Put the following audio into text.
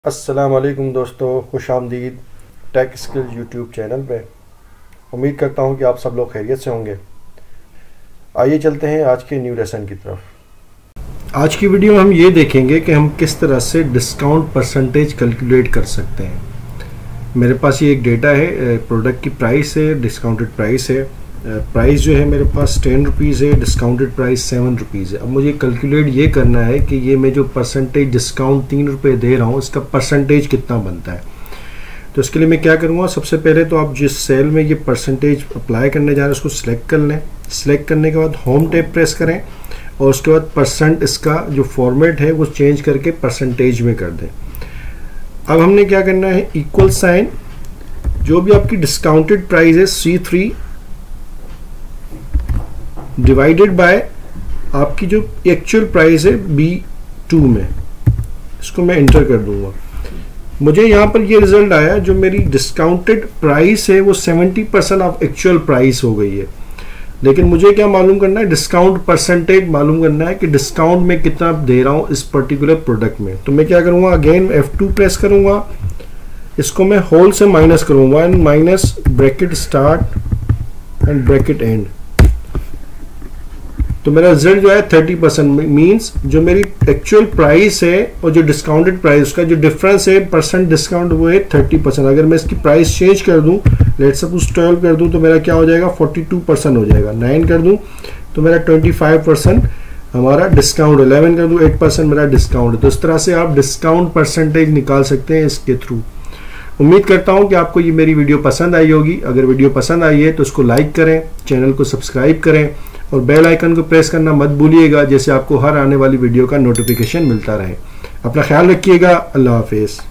अस्सलाम वालेकुम दोस्तों, खुश आमदीद टेक स्किल्स यूट्यूब चैनल पे। उम्मीद करता हूँ कि आप सब लोग खैरियत से होंगे। आइए चलते हैं आज के न्यू लेसन की तरफ। आज की वीडियो में हम ये देखेंगे कि हम किस तरह से डिस्काउंट परसेंटेज कैलकुलेट कर सकते हैं। मेरे पास ये एक डेटा है, प्रोडक्ट की प्राइस है, डिस्काउंटेड प्राइस है। प्राइस जो है मेरे पास 10 रुपीज़ है, डिस्काउंटेड प्राइस 7 रुपीज़ है। अब मुझे कैलकुलेट ये करना है कि ये मैं जो परसेंटेज डिस्काउंट 3 रुपये दे रहा हूँ इसका परसेंटेज कितना बनता है। तो इसके लिए मैं क्या करूँगा, सबसे पहले तो आप जिस सेल में ये परसेंटेज अप्लाई करने जा रहे हैं उसको सिलेक्ट कर लें। सिलेक्ट करने के बाद होम टैब प्रेस करें और उसके बाद परसेंट इसका जो फॉर्मेट है वो चेंज करके परसेंटेज में कर दें। अब हमने क्या करना है, इक्वल साइन जो भी आपकी डिस्काउंटेड प्राइस है C3 डिवाइडेड बाय आपकी जो एक्चुअल प्राइस है B2 में, इसको मैं एंटर कर दूंगा। मुझे यहाँ पर ये रिजल्ट आया, जो मेरी डिस्काउंटेड प्राइस है वो 70% ऑफ एक्चुअल प्राइस हो गई है। लेकिन मुझे क्या मालूम करना है, डिस्काउंट परसेंटेज मालूम करना है कि डिस्काउंट में कितना दे रहा हूँ इस पर्टिकुलर प्रोडक्ट में। तो मैं क्या करूँगा, अगेन F2 प्रेस करूँगा, इसको मैं होल से माइनस करूँगा, minus bracket start end bracket end. तो मेरा रिजल्ट जो है 30% मीन्स जो मेरी एक्चुअल प्राइस है और जो डिस्काउंटेड प्राइस उसका जो डिफरेंस है परसेंट डिस्काउंट वो है 30%। अगर मैं इसकी प्राइस चेंज कर दूं, लेट सपोज 12 कर दूं तो मेरा क्या हो जाएगा, 42% हो जाएगा। 9 कर दूं तो मेरा 25% हमारा डिस्काउंट, 11 कर दूं 8% मेरा डिस्काउंट है। तो इस तरह से आप डिस्काउंट परसेंटेज निकाल सकते हैं इसके थ्रू। उम्मीद करता हूं कि आपको ये मेरी वीडियो पसंद आई होगी। अगर वीडियो पसंद आई है तो उसको लाइक करें, चैनल को सब्सक्राइब करें और बेल आइकन को प्रेस करना मत भूलिएगा, जैसे आपको हर आने वाली वीडियो का नोटिफिकेशन मिलता रहे। अपना ख्याल रखिएगा। अल्लाह हाफिज़।